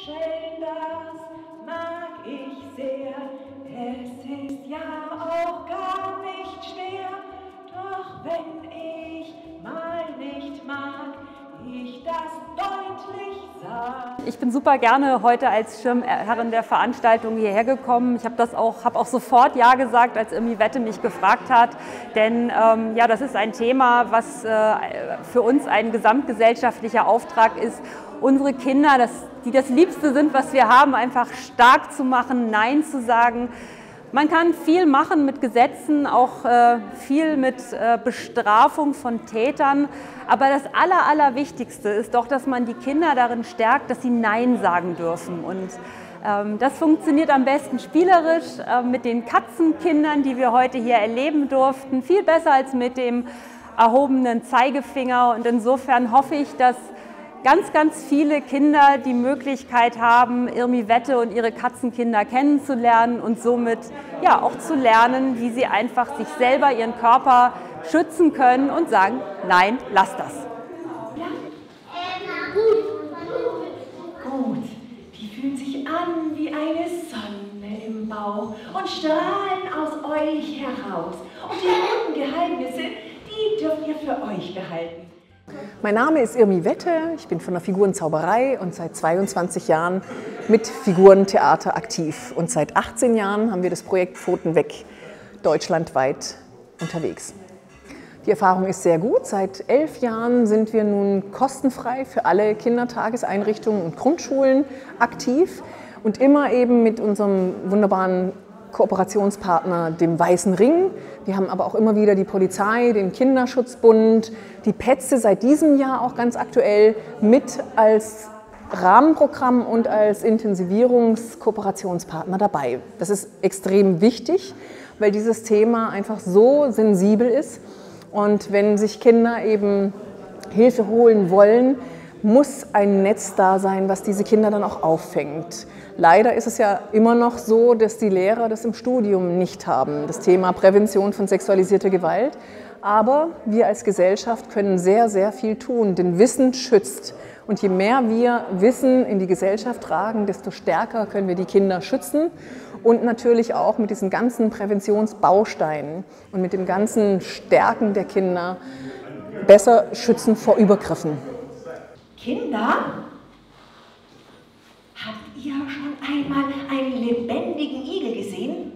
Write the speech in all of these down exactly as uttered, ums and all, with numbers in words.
stellen, das mag ich sehr. Es ist ja auch gar nicht schwer, doch wenn ich mal nicht mag, ich das deutlich sag. Ich bin super gerne heute als Schirmherrin der Veranstaltung hierher gekommen. Ich habe das auch, habe auch sofort Ja gesagt, als Irmi Wette mich gefragt hat, denn ähm, ja, das ist ein Thema, was äh, für uns ein gesamtgesellschaftlicher Auftrag ist, unsere Kinder, das, die das Liebste sind, was wir haben, einfach stark zu machen, Nein zu sagen. Man kann viel machen mit Gesetzen, auch äh, viel mit äh, Bestrafung von Tätern. Aber das Aller, Allerwichtigste ist doch, dass man die Kinder darin stärkt, dass sie Nein sagen dürfen. Und ähm, das funktioniert am besten spielerisch äh, mit den Katzenkindern, die wir heute hier erleben durften. Viel besser als mit dem erhobenen Zeigefinger. Und insofern hoffe ich, dass ganz, ganz viele Kinder die Möglichkeit haben, Irmi Wette und ihre Katzenkinder kennenzulernen und somit ja auch zu lernen, wie sie einfach sich selber, ihren Körper schützen können und sagen, nein, lass das. Ja? Gut. Gut. Die fühlen sich an wie eine Sonne im Bauch und strahlen aus euch heraus. Und die guten Geheimnisse, die dürft ihr für euch behalten. Mein Name ist Irmi Wette, ich bin von der Figurenzauberei und seit zweiundzwanzig Jahren mit Figurentheater aktiv. Und seit achtzehn Jahren haben wir das Projekt Pfoten weg deutschlandweit unterwegs. Die Erfahrung ist sehr gut. Seit elf Jahren sind wir nun kostenfrei für alle Kindertageseinrichtungen und Grundschulen aktiv und immer eben mit unserem wunderbaren Kooperationspartner, dem Weißen Ring. Wir haben aber auch immer wieder die Polizei, den Kinderschutzbund, die Petze seit diesem Jahr auch ganz aktuell mit als Rahmenprogramm und als Intensivierungskooperationspartner dabei. Das ist extrem wichtig, weil dieses Thema einfach so sensibel ist. Und wenn sich Kinder eben Hilfe holen wollen, muss ein Netz da sein, was diese Kinder dann auch auffängt. Leider ist es ja immer noch so, dass die Lehrer das im Studium nicht haben, das Thema Prävention von sexualisierter Gewalt. Aber wir als Gesellschaft können sehr, sehr viel tun, denn Wissen schützt. Und je mehr wir Wissen in die Gesellschaft tragen, desto stärker können wir die Kinder schützen. Und natürlich auch mit diesen ganzen Präventionsbausteinen und mit dem ganzen Stärken der Kinder besser schützen vor Übergriffen. Kinder, habt ihr schon einmal einen lebendigen Igel gesehen?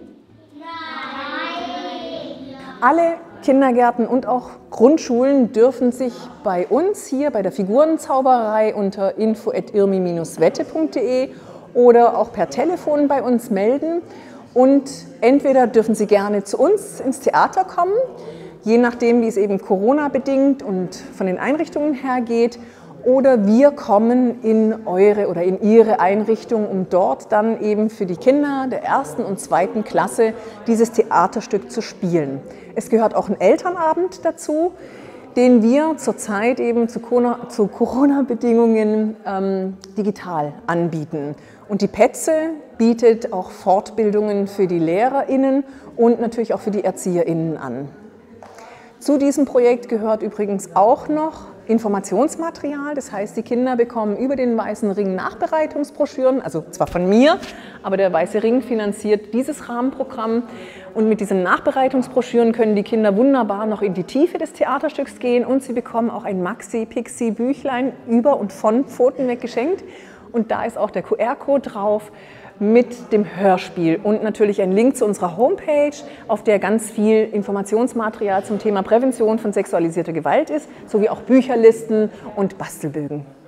Nein! Alle Kindergärten und auch Grundschulen dürfen sich bei uns hier bei der Figurenzauberei unter info at irmi Bindestrich wette punkt de oder auch per Telefon bei uns melden. Und entweder dürfen sie gerne zu uns ins Theater kommen, je nachdem, wie es eben Corona-bedingt und von den Einrichtungen her geht. Oder wir kommen in eure oder in ihre Einrichtung, um dort dann eben für die Kinder der ersten und zweiten Klasse dieses Theaterstück zu spielen. Es gehört auch ein Elternabend dazu, den wir zurzeit eben zu Corona-Bedingungen ähm, digital anbieten. Und die Petze bietet auch Fortbildungen für die LehrerInnen und natürlich auch für die ErzieherInnen an. Zu diesem Projekt gehört übrigens auch noch Informationsmaterial, das heißt, die Kinder bekommen über den Weißen Ring Nachbereitungsbroschüren, also zwar von mir, aber der Weiße Ring finanziert dieses Rahmenprogramm. Und mit diesen Nachbereitungsbroschüren können die Kinder wunderbar noch in die Tiefe des Theaterstücks gehen und sie bekommen auch ein Maxi-Pixi-Büchlein über und von Pfoten weg geschenkt. Und da ist auch der Q R-Code drauf mit dem Hörspiel und natürlich ein Link zu unserer Homepage, auf der ganz viel Informationsmaterial zum Thema Prävention von sexualisierter Gewalt ist, sowie auch Bücherlisten und Bastelbögen.